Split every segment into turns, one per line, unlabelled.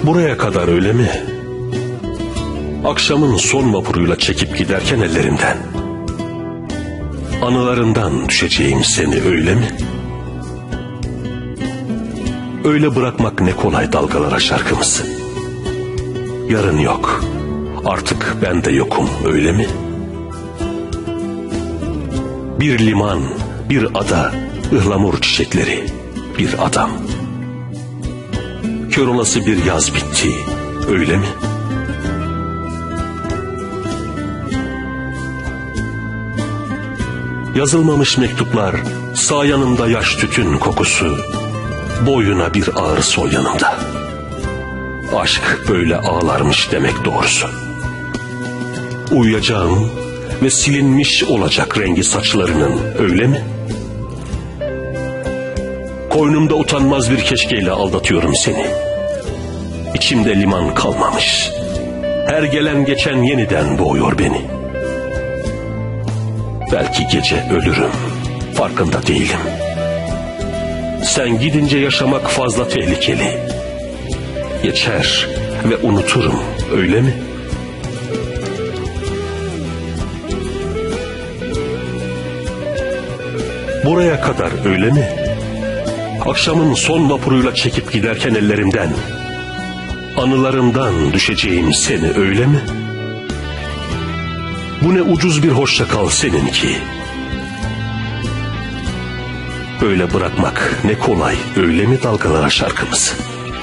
Buraya kadar öyle mi? Akşamın son vapuruyla çekip giderken ellerimden, anılarından düşeceğim seni öyle mi? Öyle bırakmak ne kolay dalgalara şarkımızı. Yarın yok, artık ben de yokum öyle mi? Bir liman, bir ada, ıhlamur çiçekleri, bir adam. Kör olası bir yaz bitti öyle mi? Yazılmamış mektuplar, sağ yanımda yaş tütün kokusu, boyuna bir ağrısı o yanımda. Aşk böyle ağlarmış demek doğrusu. Uyuyacağım ve silinmiş olacak rengi saçlarının öyle mi? Koynumda utanmaz bir keşkeyle aldatıyorum seni. İçimde liman kalmamış. Her gelen geçen yeniden boğuyor beni. Belki gece ölürüm, farkında değilim. Sen gidince yaşamak fazla tehlikeli. Geçer ve unuturum öyle mi? Buraya kadar öyle mi? Akşamın son vapuruyla çekip giderken ellerimden, anılarımdan düşeceğim seni öyle mi? Bu ne ucuz bir hoşça kal seninki. Böyle bırakmak ne kolay öyle mi dalgalara şarkımızı?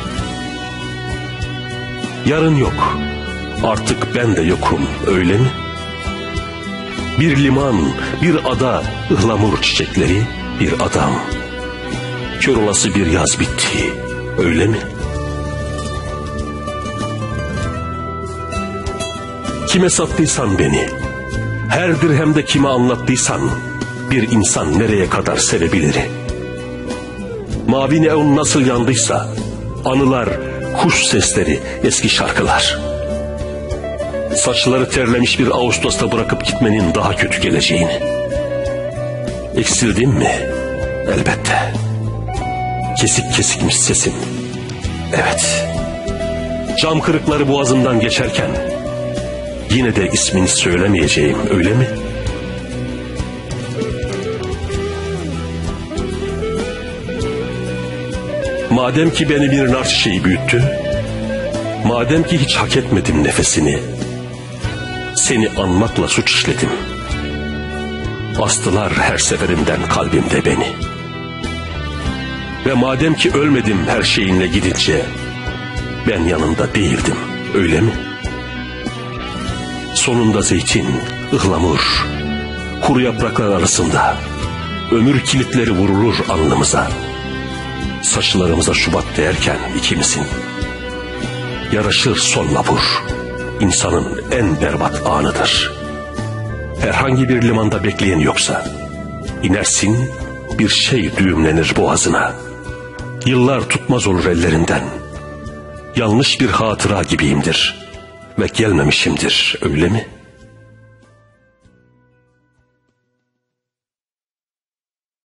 Yarın yok, artık ben de yokum öyle mi? Bir liman, bir ada, ıhlamur çiçekleri, bir adam. Kör olası bir yaz bitti öyle mi? Kime sattıysan beni, her dirhemde kime anlattıysan, bir insan nereye kadar sevebilir? Mavi neon nasıl yandıysa, anılar, kuş sesleri, eski şarkılar. Saçları terlemiş bir Ağustos'ta bırakıp gitmenin daha kötü geleceğini. Eksildim mi? Elbette. Kesik kesikmiş sesim. Evet. Cam kırıkları boğazımdan geçerken, yine de ismini söylemeyeceğim öyle mi? Madem ki beni bir nar çiçeği büyüttü, madem ki hiç hak etmedim nefesini, seni anmakla suç işledim. Astılar her seferinden kalbimde beni. Ve madem ki ölmedim her şeyinle gidince, ben yanında değildim öyle mi? Sonunda zeytin, ıhlamur, kuru yapraklar arasında ömür kilitleri vurulur alnımıza. Saçlarımıza Şubat değerken ikimizin. Yaraşır son vapur, insanın en berbat anıdır. Herhangi bir limanda bekleyen yoksa, inersin, bir şey düğümlenir boğazına. Yıllar tutmaz olur ellerinden. Yanlış bir hatıra gibiyimdir ve gelmemişimdir öyle mi?